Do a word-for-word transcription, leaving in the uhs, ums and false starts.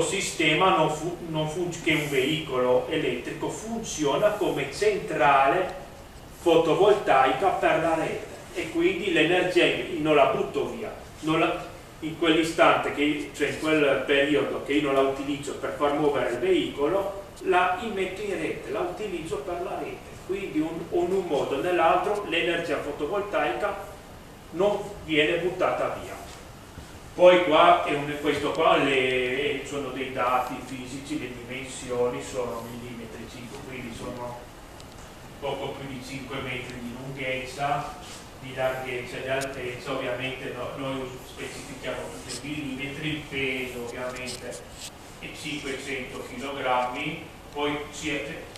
questo sistema non, fu, non funge, che un veicolo elettrico funziona come centrale fotovoltaica per la rete, e quindi l'energia non la butto via, non la, in quell'istante, che, cioè in quel periodo che io non la utilizzo per far muovere il veicolo, la immetto in rete, la utilizzo per la rete. Quindi un, in un modo o nell'altro l'energia fotovoltaica non viene buttata via. Poi qua, è un, questo qua le, sono dei dati fisici, le dimensioni sono millimetri, cinque, quindi sono poco più di cinque metri di lunghezza, di larghezza e di altezza. Ovviamente no, noi specifichiamo tutti i millimetri, il peso ovviamente è cinquecento chilogrammi, poi